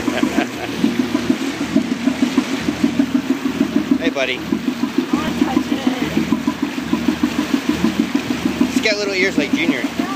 Hey, buddy. I want to touch it. He's got little ears like Junior.